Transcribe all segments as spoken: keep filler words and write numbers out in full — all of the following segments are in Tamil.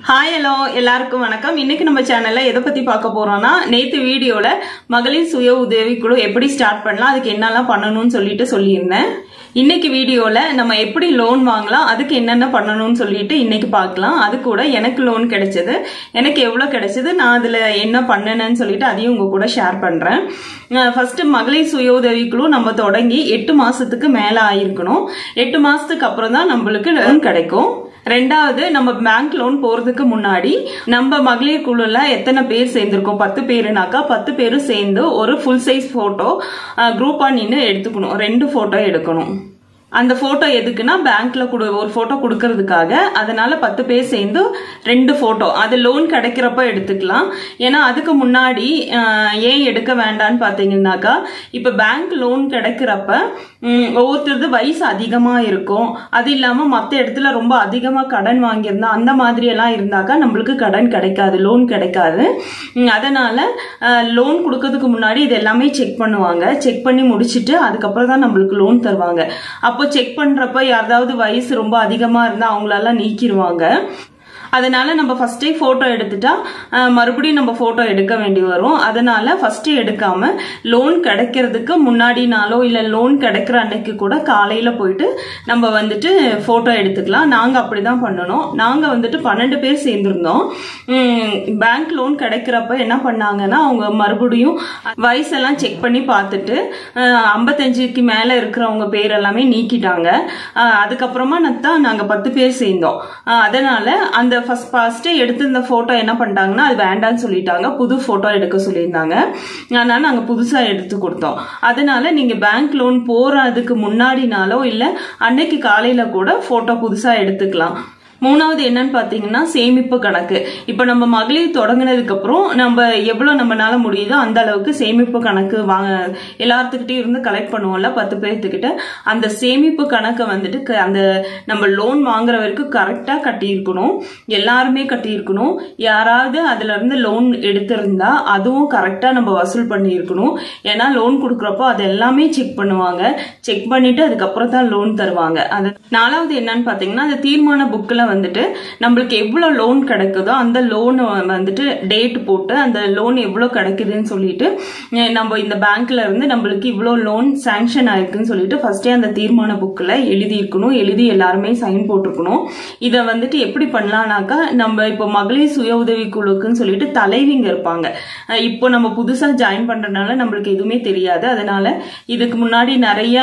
ஹாய் ஹலோ எல்லாருக்கும் வணக்கம். இன்னைக்கு நம்ம சேனல்ல எதை பத்தி பார்க்க போறோம்னா, நேத்து வீடியோல மகளிர் சுய உதவிக்குழு எப்படி ஸ்டார்ட் பண்ணலாம், அதுக்கு என்னெல்லாம் பண்ணணும்னு சொல்லிட்டு சொல்லியிருந்தேன். இன்னைக்கு வீடியோல நம்ம எப்படி லோன் வாங்கலாம், அதுக்கு என்னென்ன பண்ணணும்னு சொல்லிட்டு இன்னைக்கு பார்க்கலாம். அது கூட எனக்கு லோன் கிடைச்சது, எனக்கு எவ்வளவு கிடைச்சது, நான் அதுல என்ன பண்ணேன்னு சொல்லிட்டு அதையும் உங்க கூட ஷேர் பண்றேன். ஃபர்ஸ்ட் மகளிர் சுய உதவிக்குழு நம்ம தொடங்கி எட்டு மாசத்துக்கு மேல ஆயிருக்கணும். எட்டு மாசத்துக்கு அப்புறம் தான் நம்மளுக்கு லோன் கிடைக்கும். ரெண்டாவது, நம்ம பேங்க் லோன் போறதுக்கு முன்னாடி நம்ம மகளிர் குழுல எத்தனை பேர் சேர்ந்திருக்கோம், பத்து பேருனாக்கா பத்து பேரும் சேர்ந்து ஒரு ஃபுல் சைஸ் போட்டோ குரூப்பா நின்று எடுத்துக்கணும். ரெண்டு போட்டோ எடுக்கணும். அந்த போட்டோ எதுக்குன்னா, பேங்க்ல ஒரு போட்டோ கொடுக்கறதுக்காக. அதனால பத்து பேர் சேர்ந்து ரெண்டு போட்டோ, அது லோன் கிடைக்கிறப்ப எடுத்துக்கலாம். ஏன்னா அதுக்கு முன்னாடி ஏன் எடுக்க வேண்டான்னு பாத்தீங்கன்னாக்கா, இப்ப பேங்க் லோன் கிடைக்கிறப்ப ஒவ்வொருத்தருக்கு வயசு அதிகமா இருக்கும். அது இல்லாம மத்த இடத்துல ரொம்ப அதிகமா கடன் வாங்கியிருந்தா அந்த மாதிரி எல்லாம் இருந்தாக்கா நம்மளுக்கு கடன் கிடைக்காது, லோன் கிடைக்காது. அதனால லோன் கொடுக்கறதுக்கு முன்னாடி இது எல்லாமே செக் பண்ணுவாங்க. செக் பண்ணி முடிச்சுட்டு அதுக்கப்புறம் தான் நம்மளுக்கு லோன் தருவாங்க. அப்போ செக் பண்றப்ப யாராவது வயசு ரொம்ப அதிகமா இருந்தா அவங்களெல்லாம் நீக்கிடுவாங்க. அதனால நம்ம ஃபர்ஸ்டே போட்டோ எடுத்துட்டா மறுபடியும் நம்ம போட்டோ எடுக்க வேண்டி வரும். அதனால ஃபர்ஸ்ட் எடுக்காம லோன் கிடைக்கிறதுக்கு முன்னாடி நாளோ இல்ல லோன் கிடைக்கிற அன்னைக்கு கூட காலையில போயிட்டு நம்ம வந்துட்டு போட்டோ எடுத்துக்கலாம். நாங்க அப்படிதான் பண்ணணும். நாங்க வந்துட்டு பன்னெண்டு பேர் சேர்ந்திருந்தோம். பேங்க் லோன் கிடைக்கிறப்ப என்ன பண்ணாங்கன்னா, அவங்க மறுபடியும் வயசெல்லாம் செக் பண்ணி பார்த்துட்டு ஐம்பத்தஞ்சுக்கு மேல இருக்கிறவங்க பேர் எல்லாமே நீக்கிட்டாங்க. அதுக்கப்புறமா தான் நாங்க பத்து பேர் சேர்ந்தோம். அதனால அந்த ஃபர்ஸ்ட் ஃபர்ஸ்ட் எடுத்திருந்த போட்டோ என்ன பண்ணிட்டாங்கன்னா, அது வேண்டான்னு சொல்லிட்டாங்க. புது போட்டோ எடுக்க சொல்லியிருந்தாங்க. அதனால நாங்க புதுசா எடுத்து கொடுத்தோம். அதனால நீங்க பேங்க் லோன் போறதுக்கு முன்னாடினாலோ இல்ல அன்னைக்கு காலையில கூட போட்டோ புதுசா எடுத்துக்கலாம். மூணாவது என்னன்னு பாத்தீங்கன்னா, சேமிப்பு கணக்கு. இப்ப நம்ம மகளிர் தொடங்கினதுக்கு அப்புறம் நம்ம எவ்வளவு நம்மளால முடியுதோ அந்த அளவுக்கு சேமிப்பு கணக்கு வாங்க எல்லாத்துக்கிட்டே இருந்து கலெக்ட் பண்ணுவோம்ல, பத்து பேர்த்துக்கிட்ட. அந்த சேமிப்பு கணக்கை வந்துட்டு அந்த நம்ம லோன் வாங்குற வரைக்கும் கரெக்டா கட்டியிருக்கணும். எல்லாருமே கட்டியிருக்கணும். யாராவது அதுல இருந்து லோன் எடுத்திருந்தா அதுவும் கரெக்டா நம்ம வசூல் பண்ணியிருக்கணும். ஏன்னா லோன் கொடுக்குறப்போ அது எல்லாமே செக் பண்ணுவாங்க. செக் பண்ணிட்டு அதுக்கப்புறம் தான் லோன் தருவாங்க. அது நாலாவது என்னன்னு பாத்தீங்கன்னா, அந்த தீர்மான புக்ல வந்துட்டு நம்மளுக்கு எவ்வளவு லோன் கிடைக்குதோ அந்த லோன் வந்துட்டு டேட் போட்டு அந்த லோன் எவ்வளவு கிடைக்குதுன்னு சொல்லிட்டு நம்ம இந்த பேங்க்ல இருந்து நம்மளுக்கு இவ்வளவு லோன் சாங்ஷன் ஆயிருக்குன்னு சொல்லிட்டு ஃபர்ஸ்டே அந்த தீர்மான புக்ல எழுதி இருக்கணும். எழுதி எல்லாருமே சைன் போட்டிருக்கணும். இத வந்துட்டு எப்படி பண்ணலாம்னாக்கா, நம்ம இப்போ மகளிர் சுய உதவி குழுக்குன்னு சொல்லிட்டு தலைவிங்க இருப்பாங்க. இப்போ நம்ம புதுசா ஜாயின் பண்றதுனால நம்மளுக்கு எதுவுமே தெரியாது. அதனால இதுக்கு முன்னாடி நிறைய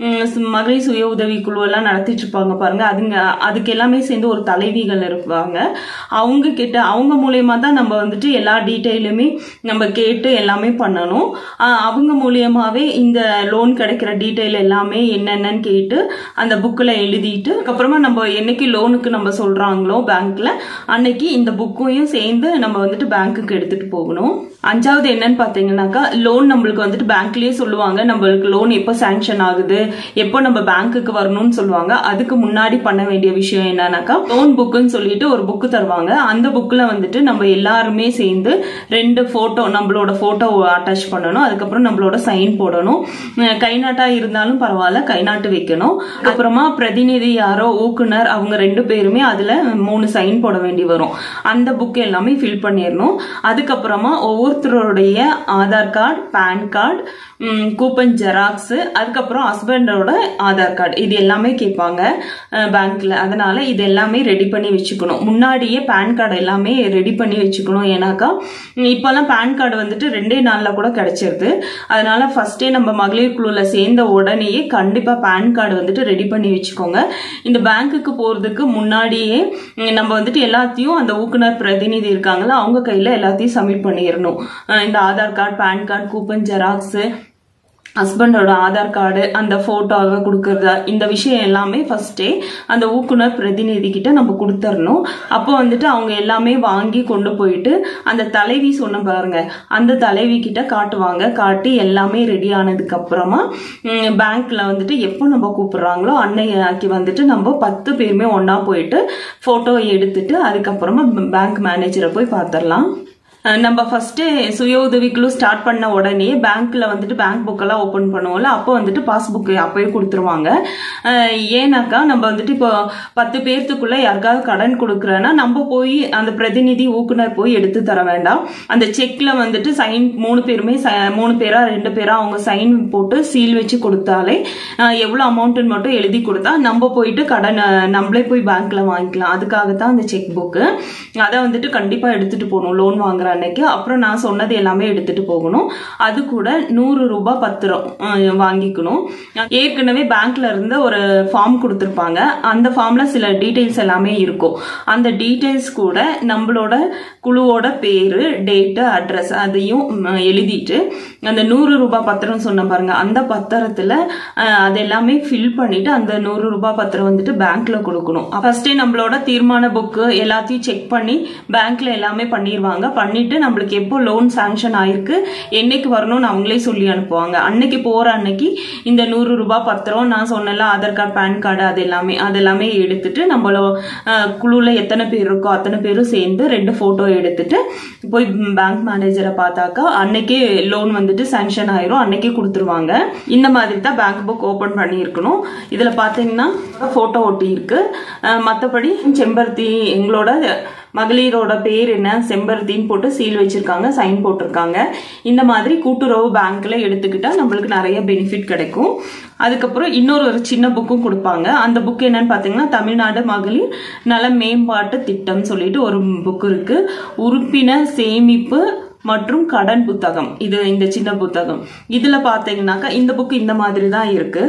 மகளிர் சுய உதவி குழு எல்லாம் நடத்திட்டு இருப்பாங்க பாருங்க. அதுங்க அதுக்கு எல்லாமே சேர்ந்து ஒரு தலைவிகள் இருப்பாங்க. அவங்க கிட்ட அவங்க மூலியமா தான் நம்ம வந்துட்டு எல்லா டீட்டெயிலுமே நம்ம கேட்டு எல்லாமே பண்ணணும். அவங்க மூலியமாவே இந்த லோன் கிடைக்கிற டீட்டெயில் எல்லாமே என்னென்னு கேட்டு அந்த புக்ல எழுதிட்டு அதுக்கப்புறமா நம்ம என்னைக்கு லோனுக்கு நம்ம சொல்றாங்களோ பேங்க்ல அன்னைக்கு இந்த புக்கையும் சேர்ந்து நம்ம வந்துட்டு பேங்க்குக்கு எடுத்துட்டு போகணும். அஞ்சாவது என்னன்னு பாத்தீங்கன்னாக்கா, லோன் நம்மளுக்கு வந்துட்டு பேங்க்லயே சொல்லுவாங்க நம்மளுக்கு லோன் எப்போ சாங்ஷன் ஆகுது, எப்போ நம்ம பேங்க்குக்கு வரணும்னு சொல்லுவாங்க. அதுக்கு முன்னாடி பண்ண வேண்டிய விஷயம் என்னன்னாக்கா, லோன் புக்குன்னு சொல்லிட்டு ஒரு புக்கு தருவாங்க. அந்த புக்ல வந்துட்டு நம்ம எல்லாருமே சேர்ந்து ரெண்டு போட்டோ, நம்மளோட போட்டோ அட்டாச் பண்ணணும். அதுக்கப்புறம் நம்மளோட சைன் போடணும். கை நாட்டா இருந்தாலும் பரவாயில்ல, கை நாட்டு வைக்கணும். அப்புறமா பிரதிநிதி யாரோ ஊக்குனர் அவங்க ரெண்டு பேருமே அதுல மூணு சைன் போட வேண்டி வரும். அந்த புக் எல்லாமே ஃபில் பண்ணிடணும். அதுக்கப்புறமா ஒவ்வொருத்தருடைய Aadhaar card, PAN card, coupon Xerox, அதுக்கப்புறம் ஹஸ்பண்டோட ஆதார் கார்டு, இது எல்லாமே கேட்பாங்க பேங்க்ல. அதனால இது எல்லாமே ரெடி பண்ணி வச்சுக்கணும். முன்னாடியே பேன் கார்டு எல்லாமே ரெடி பண்ணி வச்சுக்கணும். ஏன்னாக்கா இப்பெல்லாம் பேன் கார்டு வந்துட்டு ரெண்டே நாள்ல கூட கிடைச்சிருது. அதனால ஃபர்ஸ்டே நம்ம மகளிர் குழுல சேர்ந்த உடனேயே கண்டிப்பா பேன் கார்டு வந்துட்டு ரெடி பண்ணி வச்சுக்கோங்க. இந்த பேங்க்குக்கு போறதுக்கு முன்னாடியே நம்ம வந்துட்டு எல்லாத்தையும் அந்த ஊக்குனர் பிரதிநிதி இருக்காங்களா அவங்க கையில எல்லாத்தையும் சப்மிட் பண்ணிடணும். இந்த Aadhaar card, PAN card, coupon Xerox, ஹஸ்பண்டோட ஆதார் கார்டு, அந்த போட்டோவை கொடுக்கறதா, இந்த விஷயம் எல்லாமே ஃபர்ஸ்டே அந்த ஊக்குனர் பிரதிநிதி கிட்ட நம்ம கொடுத்துடணும். அப்போ வந்துட்டு அவங்க எல்லாமே வாங்கி கொண்டு போயிட்டு அந்த தலைவி சொன்ன பாருங்க, அந்த தலைவி கிட்ட காட்டுவாங்க. காட்டி எல்லாமே ரெடி ஆனதுக்கு அப்புறமா பேங்க்ல வந்துட்டு எப்போ நம்ம கூப்பிடுறாங்களோ அன்னைக்கு வந்துட்டு நம்ம பத்து பேருமே ஒன்னா போயிட்டு போட்டோ எடுத்துட்டு அதுக்கப்புறமா பேங்க் மேனேஜரை போய் பார்த்துடலாம். நம்ம ஃபர்ஸ்ட் சுய உதவிக்குழு ஸ்டார்ட் பண்ண உடனே பேங்க்ல வந்துட்டு பேங்க் புக் எல்லாம் ஓபன் பண்ணுவோம்ல, அப்போ வந்துட்டு பாஸ்புக் அப்பவே கொடுத்துருவாங்க. ஏன்னாக்கா நம்ம வந்துட்டு இப்போ பத்து பேர்த்துக்குள்ள யாருக்காவது கடன் கொடுக்குறேன்னா நம்ம போய் அந்த பிரதிநிதி ஊக்குனர் போய் எடுத்து தர வேண்டாம். அந்த செக்ல வந்துட்டு சைன் மூணு பேருமே மூணு பேரா ரெண்டு பேரா அவங்க சைன் போட்டு சீல் வச்சு கொடுத்தாலே எவ்வளவு அமௌண்ட் மட்டும் எழுதி கொடுத்தா நம்ம போயிட்டு கடன் நம்மளே போய் பேங்க்ல வாங்கிக்கலாம். அதுக்காகத்தான் அந்த செக் புக்கு. அதை வந்துட்டு கண்டிப்பா எடுத்துட்டு போகணும் லோன் வாங்குற அன்னைக்கு. அப்புறம் நான் சொன்னது எல்லாமே எடுத்துட்டு போகணும். அது கூட நூறு ரூபாய் பத்திரம் வாங்கிக்கணும். ஏற்கனவே பேங்க்ல இருந்து ஒரு ஃபார்ம் கொடுத்திருப்பாங்க. அந்த ஃபார்ம்ல சில டீடைல்ஸ் எல்லாமே இருக்கும். அந்த டீடைல்ஸ் கூட நம்மளோட குழுவோட பேரு, டேட்டு, அட்ரஸ் அதையும் எழுதிட்டு அந்த நூறு ரூபாய் பத்திரம் சொன்ன பாருங்க, அந்த பத்திரத்துல அது எல்லாமே ஃபில் பண்ணிட்டு அந்த நூறு ரூபாய் பத்திரம் வந்துட்டு பேங்க்ல கொடுக்கணும். ஃபர்ஸ்டே நம்மளோட தீர்மான புக்கு எல்லாத்தையும் செக் பண்ணி பேங்க்ல எல்லாமே பண்ணிடுவாங்க. பண்ணிட்டு நம்மளுக்கு எப்போ லோன் சாங்ஷன் ஆயிருக்கு, என்னைக்கு வரணும்னு அவங்களே சொல்லி அனுப்புவாங்க. அன்னைக்கு போற அன்னைக்கு இந்த நூறு ரூபாய் பத்திரம் நான் சொன்னல ஆதார் கார்டு, பேன் கார்டு அது எல்லாமே அதெல்லாமே எடுத்துட்டு நம்மள குழுல எத்தனை பேர் இருக்கோ அத்தனை பேரும் சேர்ந்து ரெண்டு போட்டோ எடுத்துட்டு போய் பேங்க் மேனேஜரை பார்த்தாக்கா அன்னைக்கே லோன் வந்துட்டு சாங்ஷன் ஆயிரும், அன்னைக்கே கொடுத்துருவாங்க. இந்த மாதிரி தான் பேங்க் புக் ஓபன் பண்ணி இருக்கணும். இதுல பாத்தீங்கன்னா போட்டோ ஒட்டி இருக்கு. மற்றபடி செம்பருத்தி எங்களோட மகளிரோட பேர் என்ன செம்பருத்தின்னு போட்டு சீல் வச்சிருக்காங்க, சைன் போட்டிருக்காங்க. இந்த மாதிரி கூட்டுறவு பேங்க்ல எடுத்துக்கிட்டா நம்மளுக்கு நிறைய பெனிஃபிட் கிடைக்கும். அதுக்கப்புறம் இன்னொரு ஒரு சின்ன புக்கும் கொடுப்பாங்க. அந்த புக் என்னன்னு பாத்தீங்கன்னா தமிழ்நாடு மகளிர் நல மேம்பாட்டு திட்டம் சொல்லிட்டு ஒரு புக் இருக்கு. உறுப்பினர் சேமிப்பு மற்றும் கடன் புத்தகம், இது இந்த சின்ன புத்தகம். இதுல பாத்தீங்கன்னாக்கா இந்த புக் இந்த மாதிரி தான் இருக்கு.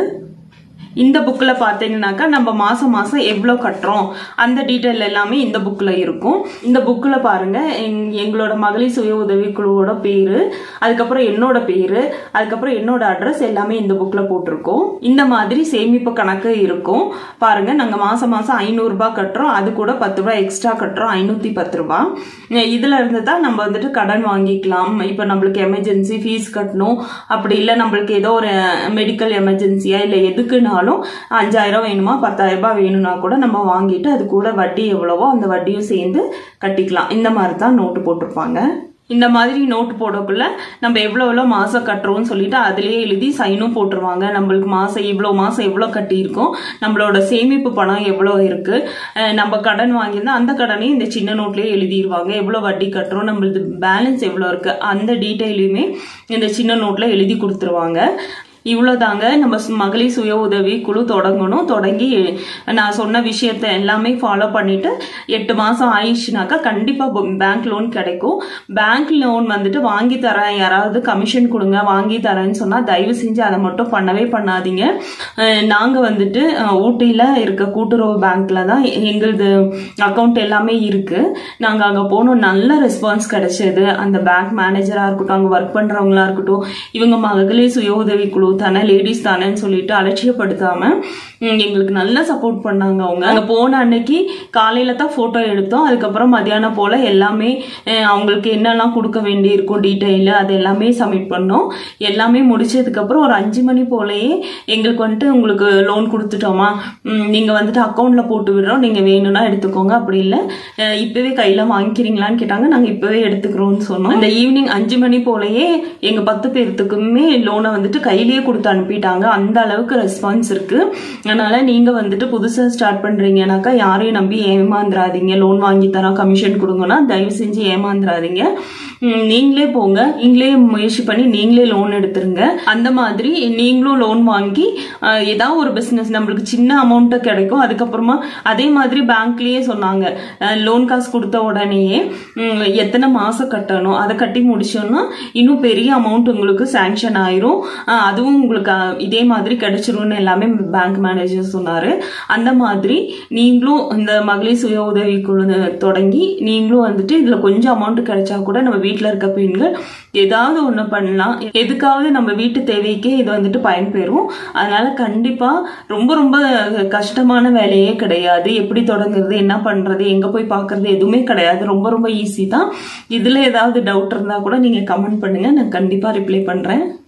இந்த புக்ல பாத்தீங்கன்னாக்கா நம்ம மாசம் மாசம் எவ்வளவு கட்டுறோம் அந்த டீடைல் எல்லாமே இந்த புக்ல இருக்கும். இந்த புக்ல பாருங்க எங்களோட மகளிர் சுய உதவி குழுவோட பேரு, அதுக்கப்புறம் என்னோட பேரு, அதுக்கப்புறம் என்னோட அட்ரஸ் எல்லாமே இந்த புக்ல போட்டிருக்கோம். இந்த மாதிரி சேமிப்பு கணக்கு இருக்கும். பாருங்க நாங்க மாசம் மாசம் ஐநூறு ரூபாய் கட்டுறோம், அது கூட பத்து ரூபாய் எக்ஸ்ட்ரா கட்டுறோம், ஐநூத்தி பத்து ரூபாய். இதுல இருந்து தான் நம்ம வந்துட்டு கடன் வாங்கிக்கலாம். இப்ப நம்மளுக்கு எமர்ஜென்சி ஃபீஸ் கட்டணும், அப்படி இல்ல நம்மளுக்கு ஏதோ ஒரு மெடிக்கல் எமர்ஜென்சியா இல்ல எதுக்குன்னா அஞ்சாயிரம் வேணுமா பத்தாயிரம் ரூபாய் வேணும்னா கூட நம்ம வாங்கிட்டு அது கூட வட்டி எவ்வளவோ அந்த வட்டியும் சேர்ந்து கட்டிக்கலாம். இந்த மாதிரி தான் நோட்டு போட்டிருப்பாங்க. இந்த மாதிரி நோட்டு போடக்குள்ள நம்ம எவ்வளவு எவ்வளவு மாசம் கட்டுறோம்னு சொல்லிட்டு அதுலயே எழுதி சைனும் போட்டுருவாங்க. நம்மளுக்கு மாசம் இவ்வளவு மாசம் எவ்வளவு கட்டி இருக்கோம், நம்மளோட சேமிப்பு பணம் எவ்வளவு இருக்கு, நம்ம கடன் வாங்கியிருந்தா அந்த கடனையும் இந்த சின்ன நோட்லயே எழுதிடுவாங்க. எவ்வளவு வட்டி கட்டுறோம், நம்மளுக்கு பேலன்ஸ் எவ்வளவு இருக்கு அந்த டீட்டெயிலுமே இந்த சின்ன நோட்ல எழுதி கொடுத்துருவாங்க. இவ்வளவுதாங்க நம்ம மகளிர் சுய உதவி குழு தொடங்கணும். தொடங்கி நான் சொன்ன விஷயத்த எல்லாமே ஃபாலோ பண்ணிட்டு எட்டு மாசம் ஆயிடுச்சுனாக்கா கண்டிப்பா பேங்க் லோன் கிடைக்கும். பேங்க் லோன் வந்துட்டு வாங்கி தரேன், யாராவது கமிஷன் கொடுங்க வாங்கி தரேன்னு சொன்னா தயவு செஞ்சு அதை மட்டும் பண்ணவே பண்ணாதீங்க. நாங்க வந்துட்டு ஊட்டியில இருக்க கூட்டுறவு பேங்க்ல தான் எங்களது அக்கௌண்ட் எல்லாமே இருக்கு. நாங்க அங்க போனோம், நல்ல ரெஸ்பான்ஸ் கிடைச்சது. அந்த பேங்க் மேனேஜரா இருக்கட்டும், அங்க ஒர்க் பண்றவங்களா இருக்கட்டும், இவங்க மகளிர் சுய உதவி குழு தானே லேடிஸ் தானேன்னு சொல்லிட்டு அலட்சியப்படுத்தாம எங்களுக்கு நல்லா சப்போர்ட் பண்ணாங்க. அவங்க அங்க போன அன்னைக்கு காலையில தான் போட்டோ எடுத்தோம். அதுக்கப்புறம் மத்தியானம் போல எல்லாமே அவங்களுக்கு என்னெல்லாம் கொடுக்க வேண்டி இருக்கும் டீட்டெயில் அது எல்லாமே சப்மிட் பண்ணோம். எல்லாமே முடிச்சதுக்கு அப்புறம் ஒரு அஞ்சு மணி போலயே எங்களுக்கு வந்துட்டு உங்களுக்கு லோன் கொடுத்துட்டோமா, நீங்க வந்துட்டு அக்கௌண்ட்ல போட்டு விடுறோம், நீங்க வேணும்னா எடுத்துக்கோங்க, அப்படி இல்லை இப்பவே கையில வாங்கிக்கிறீங்களான்னு கேட்டாங்க. நாங்க இப்பவே எடுத்துக்கிறோம்னு சொன்னோம். இந்த ஈவினிங் அஞ்சு மணி போலயே எங்க பத்து பேர்த்துக்குமே லோனை வந்துட்டு கையிலேயே கொடுத்து அனுப்பிட்டாங்க. அந்த அளவுக்கு ரெஸ்பான்ஸ் இருக்கு. அதனால நீங்க வந்துட்டு புதுசா ஸ்டார்ட் பண்றீங்கன்னாக்கா யாரையும் நம்பி ஏமாந்துராதீங்க. லோன் வாங்கி தரோம் கமிஷன் கொடுங்கன்னா தயவு செஞ்சு ஏமாந்துராதீங்க. நீங்களே போங்க, நீங்களே முயற்சி பண்ணி நீங்களே லோன் எடுத்துருங்க. அந்த மாதிரி நீங்களும் லோன் வாங்கி ஏதாவது ஒரு பிசினஸ் நம்மளுக்கு சின்ன அமௌண்ட் கிடைக்கும். அதுக்கப்புறமா அதே மாதிரி பேங்க்லயே சொன்னாங்க லோன் காசு கொடுத்த உடனேயே எத்தனை மாசம் கட்டணும், அதை கட்டி முடிச்சோம்னா இன்னும் பெரிய அமௌண்ட் உங்களுக்கு சாங்ஷன் ஆயிரும், அதுவும் உங்களுக்கு இதே மாதிரி கிடைச்சிரும்னு எல்லாமே பேங்க் மேனேஜர் சொன்னாரு. அந்த மாதிரி நீங்களும் இந்த மகளிர் சுய உதவி குழு தொடங்கி நீங்களும் வந்துட்டு இதுல கொஞ்சம் அமௌண்ட் கிடைச்சா கூட நம்ம வீட்டுல இருக்க பெண்கள் ஏதாவது ஒண்ணு பண்ணலாம். எதுக்காவது நம்ம வீட்டு தேவைக்கே இது வந்துட்டு பயன்பெறும். அதனால கண்டிப்பா ரொம்ப ரொம்ப கஷ்டமான வேலையே கிடையாது. எப்படி தொடங்குறது, என்ன பண்றது, எங்க போய் பாக்குறது எதுவுமே கிடையாது. ரொம்ப ரொம்ப ஈஸி தான். இதுல ஏதாவது டவுட் இருந்தா கூட நீங்க கமெண்ட் பண்ணுங்க, நான் கண்டிப்பா ரிப்ளை பண்றேன்.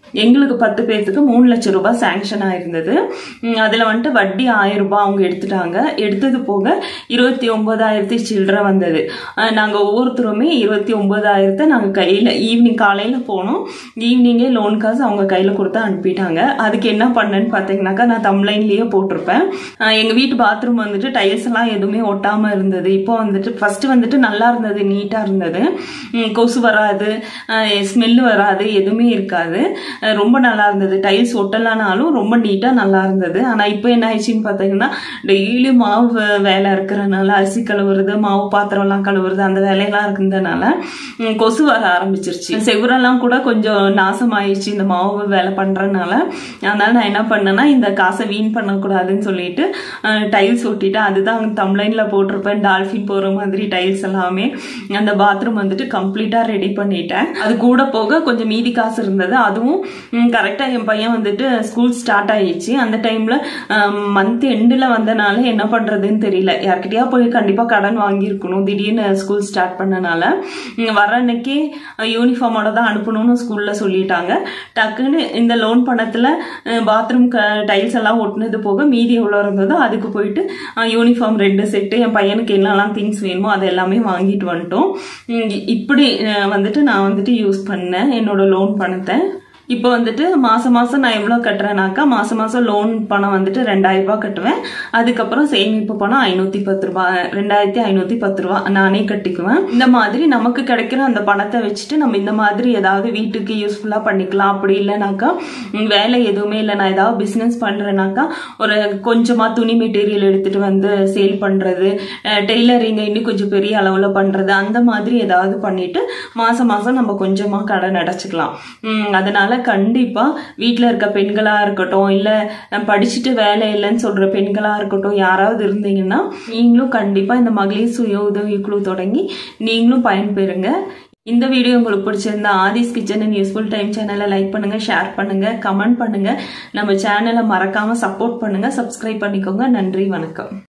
எங்களுக்கு பத்து பேர்த்துக்கு மூணு லட்சம் ரூபாய் சாங்ஷன் ஆயிருந்தது. அதுல வந்துட்டு வட்டி ஆயிரம் ரூபாய் அவங்க எடுத்துட்டாங்க. எடுத்தது போக இருபத்தி ஒன்பதாயிரத்தி சில்லற வந்தது. நாங்க ஒவ்வொருத்தருமே இருபத்தி ஒன்பதாயிரத்தை நாங்க கையில ஈவினிங் காலையில போனோம். ஈவினிங்கே லோன் காசு அவங்க கையில கொடுத்து அனுப்பிட்டாங்க. அதுக்கு என்ன பண்ணேன்னு பாத்தீங்கன்னாக்கா நான் தம்ப்லைன்லயே போட்டிருப்பேன். எங்க வீட்டு பாத்ரூம் வந்துட்டு டைல்ஸ் எல்லாம் எதுவுமே ஒட்டாம இருந்தது. இப்போ வந்துட்டு ஃபர்ஸ்ட் வந்துட்டு நல்லா இருந்தது, நீட்டா இருந்தது, கொசு வராது, ஸ்மெல்லு வராது, எதுவுமே இருக்காது, ரொம்ப நல்லா இருந்தது. டைல்ஸ் ஒட்டலானாலும் ரொம்ப நீட்டா நல்லா இருந்தது. ஆனா இப்போ என்ன ஆயிடுச்சுன்னு பாத்தீங்கன்னா டெய்லி மாவு வேலை இருக்கிறதுனால, அரிசி கழுவுறது, மாவு பாத்திரம் எல்லாம் கழுவுறது, அந்த வேலையெல்லாம் இருக்கிறதுனால கொசு வர ஆரம்பிச்சிருச்சு. செவுரெல்லாம் கூட கொஞ்சம் நாசம் ஆயிடுச்சு இந்த மாவு வேலை பண்றதுனால. அதனால நான் என்ன பண்ணேன்னா இந்த காசை வீண் பண்ணக்கூடாதுன்னு சொல்லிட்டு டைல்ஸ் ஒட்டிட்டு, அதுதான் தம்ப்லைன்ல போட்டிருப்பேன், டால்பின் போற மாதிரி டைல்ஸ் எல்லாமே அந்த பாத்ரூம் வந்துட்டு கம்ப்ளீட்டா ரெடி பண்ணிட்டேன். அது கூட போக கொஞ்சம் மீதி காசு இருந்தது. அதுவும் கரெக்டா என் பையன் வந்துட்டு ஸ்கூல் ஸ்டார்ட் ஆயிடுச்சு. அந்த டைம்ல மந்த் எண்டுல வந்தனால என்ன பண்றதுன்னு தெரியல. யார்கிட்டயா போய் கண்டிப்பா கடன் வாங்கியிருக்கணும். திடீர்னு ஸ்கூல் ஸ்டார்ட் பண்ணனால வர அன்னைக்கே யூனிஃபார்மோட தான் அனுப்பணும்னு ஸ்கூல்ல சொல்லிட்டாங்க. டக்குன்னு இந்த லோன் பணத்துல பாத்ரூம் டைல்ஸ் எல்லாம் ஒட்டினது போக மீதி எவ்வளவு இருந்ததோ அதுக்கு போயிட்டு யூனிஃபார்ம் ரெண்டு செட்டு, என் பையனுக்கு என்னெல்லாம் திங்ஸ் வேணுமோ அது எல்லாமே வாங்கிட்டு வந்துட்டோம். இப்படி வந்துட்டு நான் வந்துட்டு யூஸ் பண்ணேன் என்னோட லோன் பணத்தை. இப்போ வந்துட்டு மாசம் மாசம் நான் எவ்வளவு கட்டுறேனாக்கா, மாசம் மாசம் லோன் பணம் வந்துட்டு ரெண்டாயிரம் ரூபாய் கட்டுவேன். அதுக்கப்புறம் சேமிப்பு பணம் ஐநூத்தி பத்து ரூபாய் ரெண்டாயிரத்தி ஐநூத்தி பத்து ரூபாய் நானே கட்டிக்குவேன். இந்த மாதிரி நமக்கு கிடைக்கிற அந்த பணத்தை வச்சுட்டு நம்ம இந்த மாதிரி ஏதாவது வீட்டுக்கு யூஸ்ஃபுல்லா பண்ணிக்கலாம். அப்படி இல்லைனாக்கா வேலை எதுவுமே இல்லை, நான் ஏதாவது பிசினஸ் பண்றேனாக்கா ஒரு கொஞ்சமா துணி மெட்டீரியல் எடுத்துட்டு வந்து சேல் பண்றது, டெய்லரிங் இன்னும் கொஞ்சம் பெரிய அளவுல பண்றது, அந்த மாதிரி ஏதாவது பண்ணிட்டு மாசம் மாசம் நம்ம கொஞ்சமா கடன் அடைச்சுக்கலாம். உம் அதனால கண்டிப்பா வீட்டுல இருக்க பெண்களா இருக்கட்டும், இல்ல படிச்சுட்டு வேலை இல்லைன்னு சொல்ற பெண்களா இருக்கட்டும், யாராவது இருந்தீங்கன்னா நீங்களும் கண்டிப்பா இந்த மகளிர் சுய உதவி குழு தொடங்கி நீங்களும் பயன்பெறுங்க. இந்த வீடியோ உங்களுக்கு பிடிச்சிருந்தா Aadhi's kitchen and useful time சேனலை லைக் பண்ணுங்க, ஷேர் பண்ணுங்க, கமெண்ட் பண்ணுங்க, நம்ம சேனலை மறக்காம சப்போர்ட் பண்ணுங்க, சப்ஸ்கிரைப் பண்ணிக்கோங்க. நன்றி, வணக்கம்.